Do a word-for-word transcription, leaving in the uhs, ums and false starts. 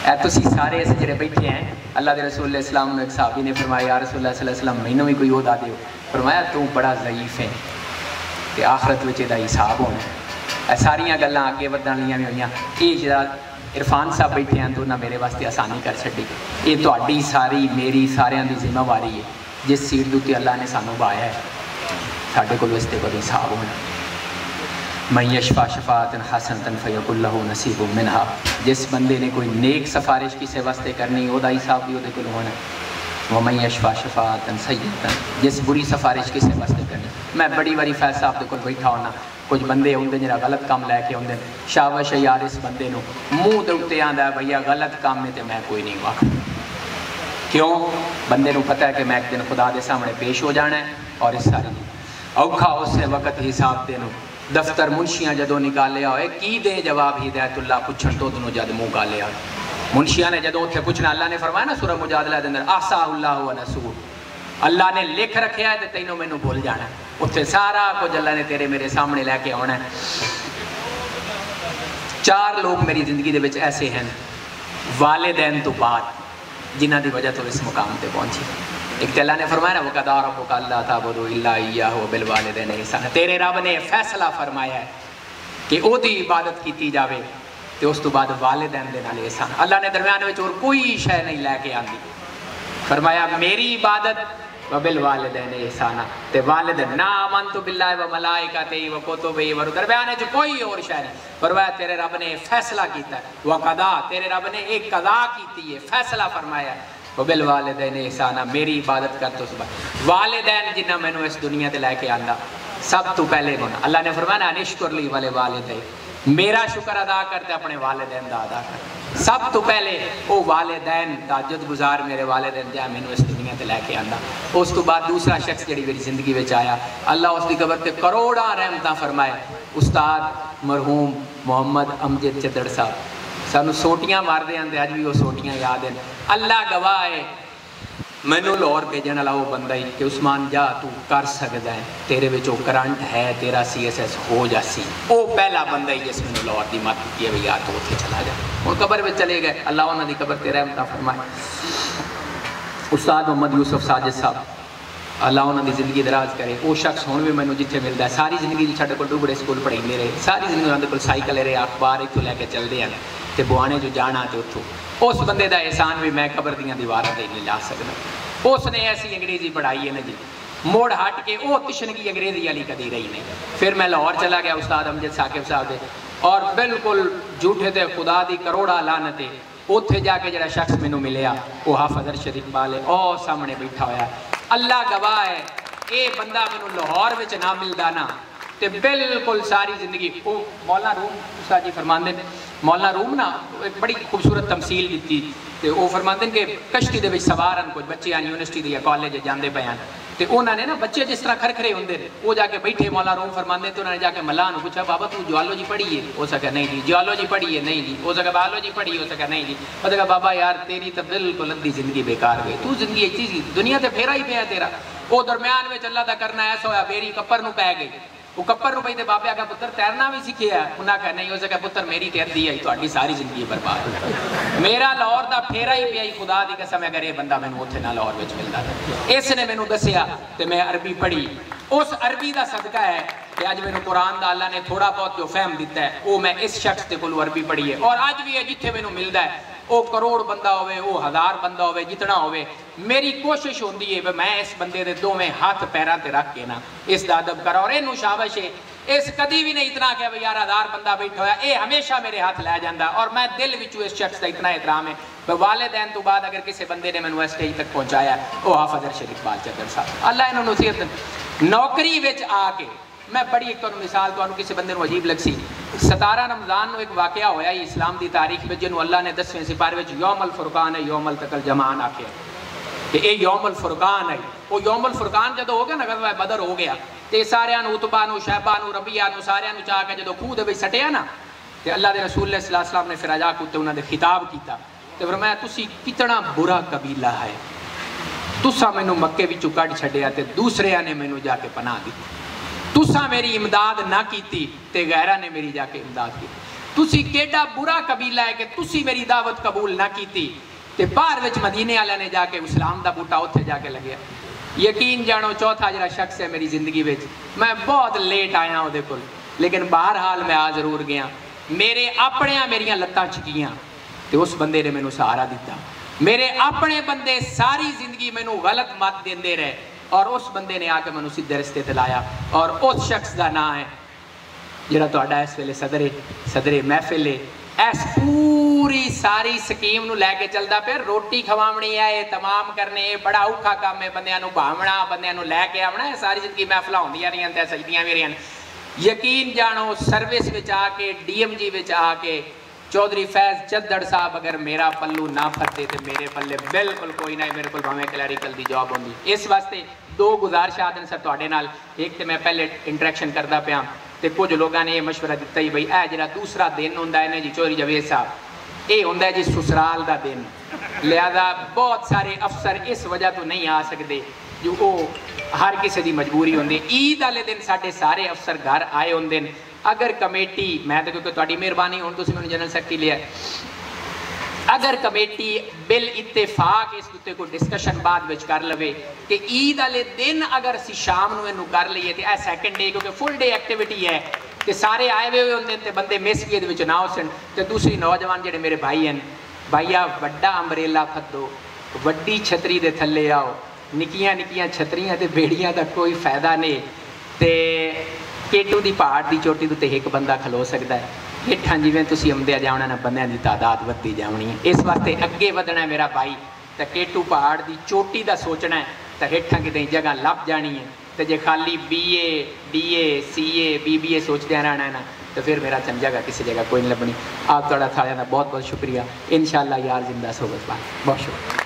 اے تسی سارے اس جڑے بیٹھے ہیں اللہ دے رسول علیہ السلام نے ایک صحابی نے فرمایا یا رسول اللہ صلی اللہ علیہ وسلم مینوں بھی کوئی عہدہ دیو. فرمایا تو بڑا ضعیف ہے کہ آخرت وچ دا حساب ہونا. اے ساریاں گلاں اگے ودھن لیاں بھی ہوئیاں. یہ جڑا عرفان صاحب بیٹھے ہیں تو انہاں میرے واسطے آسانی کر چھڈی. یہ تہاڈی ساری میری ساریاں دی ذمہ واری ہے. جس سیٹ دے تے اللہ نے سانوں بایا ہے ساڈے کول اس تے کوئی حساب ہونا. من یشفع شفاعۃ حسنۃ فیکن لہ نصیب منہا. جس بندے نے کوئی نیک سفارش کسی واسطے کرنی وہ دا حساب بھی وہ کول ہونا. ومن یشفع شفاعۃ سیئۃ. جس بری سفارش کسی واسطے کرنی. میں بڑی باری فیض صاحب دے کول بیٹھا ہونا کچھ بندے ہوندے جڑا غلط کام لے کے ہوندے شاباش یار اس بندے نو منہ دے اوتے آندا ہے بھیا غلط کام میں تے میں کوئی نہیں واقع. کیوں؟ بندے نو پتہ ہے کہ میں ایک دن خدا دے سامنے پیش ہو جانا ہے اور اس ساری اوکھا اس وقت حساب دینو. دفتر منشیاں جدو نکالیا ہوئے کی دے جواب ہدایت اللہ پوچھن تو دنوں جد منہ گالیا. منشیاں نے جدو اتنے پوچھنا اللہ نے فرمایا نا سورہ مجادلہ دے اندر احصا اللہ و نسوہ. اللہ نے لکھ رکھیا ہے تے تینوں مینوں بھول جانا ہے. اتنے سارا کچھ اللہ نے تیرے میرے سامنے لے کے آنا ہے. چار لوگ میری زندگی دے وچ ایسے ہیں والدین تو بعد جنہ دی وجہ تو اس مقام تے پہنچی. ایک اللہ نے فرمایا نا وَقَضَىٰ رَبُّكَ أَلَّا تَعْبُدُوا إِلَّا إِيَّاهُ وَبِالْوَالِدَيْنِ إِحْسَانًا. تیرے رب نے فیصلہ فرمایا ہے کہ او دی عبادت کیتی جاوے تے اس تو بعد والدین دے نال احسان. اللہ نے درمیان وچ اور کوئی شے نہیں لے کے آندی. فرمایا میری عبادت وَبِالْوَالِدَيْنِ إِحْسَانًا تے والدین نا آمنتُ بِاللَّهِ وَمَلَائِكَتِهِ وَكُتُبِهِ ورسلِهِ. درمیان وچ کوئی اور شے نہیں. فرمایا تیرے رب نے فیصلہ کیتا ہے. وَقَضَىٰ تیرے رب نے ایک قضا کیتی ہے فیصلہ فرمایا ہے. وَبِالْوَالِدَيْنِ إِحْسَانًا میری عبادت کر تو صبح. والدین جنہ میں نے اس دنیا تے لے کے آندا سب تو پہلے ہونا. اللہ نے فرمایا انشکر لی وَلِوَالِدَيْ میرا شکر ادا کرتے اپنے والدین دا ادا کر. سب تو پہلے وہ والدین تہجد گزار میرے والدین جا میں نے اس دنیا تے لے کے آندا. اس تو بعد دوسرا شخص جڑی میری زندگی وچ آیا اللہ اس دی قبر تے کروڑاں رحمتاں فرمائے. استاد مرحوم محمد امجد چدڑ صاحب سانو سوٹیاں مار دے آندے اج بھی وہ سوٹیاں یاد ہیں. اللہ گواہ ہے مینوں لاہور بھیجن والا وہ بندہ ہی کہ عثمان جا تو کر سکدا ہے تیرے وچ او کرنٹ ہے تیرا سی ایس ایس ہو جاسی. او پہلا بندہ ہی جس مینوں لاہور دی مت کی ہے یار تو اوتھے چلا جا. ہن قبر وچ چلے گئے اللہ انہاں دی قبر تے رحمت فرمائے. استاد محمد یوسف ساجد صاحب اللہ انہاں دی زندگی دراز کرے. وہ شخص ہن بھی مینوں جتھے ملدا ہے ساری زندگی چھڈ کول ڈوبڑے سکول پڑھائی رہے ساری زندگی انہاں دے کول سائیکل رہے اخبار اتھوں لے کے چلدے ہیں تے بوانے جو جانا تے اتھوں. اس بندے دا احسان بھی میں قبر دیاں دیواراں تے نہیں لا سکدا. اس نے ایسی انگریزی پڑھائی ہے نا جی موڑ ہٹ کے وہ تشنگی انگریزی والی کدی رہی نہیں. پھر میں لاہور چلا گیا استاد امجد ثاقب صاحب دے اور بالکل جھوٹے تے خدا دی کروڑا لعنت ہے. اوتھے جا کے جڑا شخص مینوں ملیا وہ حافظ ارشد اقبال ہے او سامنے بیٹھا ہویا. اللہ گواہ ہے اے بندہ مینوں لاہور وچ نہ ملدا نا تے بالکل ساری زندگی. وہ مولانا روم استاد جی فرماندے نے مولانا روم نا ایک بڑی خوبصورت تمثیل دیتی تے وہ فرماندے کہ کشتی دے وچ سوارن کچھ بچے یونیورسٹی دے یا کالج جاندے پے ہیں تے انہاں نے نا بچے جس طرح کھرکھرے ہوندے نے وہ جا کے بیٹھے مولانا روم فرماندے تے انہاں نے جا کے ملا نوں پوچھا بابا تو جیولوجی پڑھی ہے؟ ہو سکا نہیں جی. جیولوجی پڑھی ہے؟ نہیں جی. ہو سکا بایولوجی پڑھی ہو سکا نہیں جی. وہ کہا بابا یار تیری تو بالکل ادھی زندگی بیکار گئی. تو زندگی ایسی سی دنیا تے پھیرا ہی پیا تیرا. وہ درمیان میں اللہ دا کرنا ایسا ہویا بیری کپر نو پے گئی. وہ کپر نو پئی تے بابے آگا پتر تیرنا بھی سیکھیا ہے. انہاں کہا نہیں. ہو سکا پتر میری تے ادھی آئی تہاڈی ساری زندگی برباد ہو گئی. میرا لاہور دا پھیرا ہی پیا خدا دی قسم اگر یہ بندہ مینوں اوتھے نہ لاہور وچ ملدا تے اس نے مینوں دسیا تے میں عربی پڑھی. اس عربی دا صدقہ ہے کہ اج مینوں قرآن دا اللہ نے تھوڑا بہت جو فہم دیتا ہے وہ میں اس شخص دے کولوں عربی پڑھی ہے. اور اج بھی جتھے مینوں ملدا ہے وہ کروڑ بندہ ہوئے وہ ہزار بندہ ہوئے جتنا ہوئے میری کوشش ہوندی ہے کہ میں اس بندے دے دوویں ہاتھ پیراں تے رکھ کے نا اس دا ادب کرا. اور اینوں شابش ہے اس کدی بھی نہیں اتنا کہ یار ہزار بندہ بیٹھا ہوا اے ہمیشہ میرے ہاتھ لے جاندہ. اور میں دل وچوں اس شخص دا اتنا احترام ہے کہ والدین تو بعد اگر کسی بندے نے مینوں اسٹیج تک پہنچایا وہ حافظ ارشد اقبال چدر صاحب اللہ انہوں نصیحت نوکری وچ آ کے. میں بڑی ایک تمہیں مثال تو کسی بندے نو عجیب لگ سی. ستارہ رمضان نو ایک واقعہ ہویا ہی اسلام دی تاریخ میں جنہوں اللہ نے دسویں سپارے وچ یوم الفرقان ہے یوم التقل جمعان آکھے کہ اے یوم الفرقان ہے. وہ یوم الفرقان جدو ہو گیا نا غزوہ بدر ہو گیا تے سارے نو اتبا نو شیبہ نو ربیہ نو سارے نو چاہ کے جدو خود وچ سٹیا نا تے اللہ دے رسول اللہ صلی اللہ علیہ وسلم نے پھر آجا کے انہاں دے خطاب کیتا تے فرمایا تسی کتنا برا قبیلہ ہے. تسا مینوں مکے وچوں کڈ چھڈیا تے دوسرے نے مینوں جا کے پناہ دی. تسا میری امداد نہ کیتی تے غیرہ نے میری جا کے امداد کی. तुसी केड़ा बुरा कबीला है कि तुसी मेरी दावत कबूल ना की। ते बाहर विच मदीने वाले ने जाके इस्लाम दा बूटा उत्थे जाके लगे। यकीन जानो चौथा जरा शख्स है मेरी जिंदगी विच, मैं बहुत लेट आया उहदे कोल, लेकिन बहरहाल मैं आ जरूर गया। मेरे अपने मेरियां लत्तां छिकियां ते उस बंदे ने मैनू सहारा दिता। मेरे अपने बंदे सारी जिंदगी मैनू गलत मत देंदे रहे और उस बंदे ने आके मैनू सीधे रस्ते ते लाया। और उस शख्स का नाम है जिहड़ा तुहाडा इस वेले सदरे सदरे महफिल है। इस पूरी सारी स्कीम नू लैके चलदा पे। रोटी खवावनी है, ये तमाम करने, बड़ा औखा काम है। बंदियां नू भावना, बंदियां नू लैके आवना है। सारी जिंदगी महफिल होंदियां रहियां ते सजदियां भी रहियां। यकीन जानो सर्विस विच आके डी एम जी विच आके चौधरी फैज चद्दड़ साहब अगर मेरा पल्लू ना फरते तो मेरे पल्ले बिल्कुल कोई ना। मेरे को भावें क्लैरिकल की जॉब होंगी। इस वास्ते दो गुजारिशात हैं सर तुहाडे नाल। एक तो मैं पहले इंटरैक्शन करता पाया तो कुछ लोगों ने यह मशवरा दिता ही बई ए जो दूसरा दिन होंदा है जी चौधरी जावेद साहब, ये होंदा है जी ससुराल का दिन। लिहाजा बहुत सारे अफसर इस वजह तो नहीं आ सकते जो वो हर किसी की मजबूरी होंदी। ईद वाले दिन साढ़े सारे अफसर घर आए होंदे ने। अगर कमेटी, मैं तो क्योंकि तुहाडी मेहरबानी हुण तुसीं मैनूं जनरल सैकटरी लिया, अगर कमेटी बिल इत्तेफाक इस उत्ते कोई डिस्कशन बाद विच कर लवे कि ईद वाले दिन अगर असीं शाम नूं इहनूं कर लईए तो यह सैकेंड डे क्योंकि फुल डे एक्टिविटी है कि सारे आए हुए होंदे ते बंदे मिस भी इहदे विच ना होसन। ते दूसरी नौजवान जिहड़े मेरे भाई हैं, भाईया वड्डा अंबरेला फद्दो, वड्डी छतरी दे थल्ले आओ। निक्कियां निक्कियां छतरियां ते बेड़ियां दा कोई फायदा नहीं। ते केटू की पहाड़ की चोटी तो एक बंदा खलो सकता है। हेठां जिवें तुसीं आउंदे जाना ना बंदियां की तादाद वधदी जानी है। इस वास्ते अगे वधना है मेरा भाई। तो केटू पहाड़ की चोटी का सोचना है तो हेठां कितें जगह लभ जानी है। तो जे खाली B A D A C A B B A सोचते रहना है ना तो फिर मेरा चल जगह किसी जगह कोई नहीं लभनी। आप तुहाडा सारिआं दा बहुत बहुत शुक्रिया। इंशाअल्लाह यार जिंदा सोबत बात। बहुत शुक्रिया।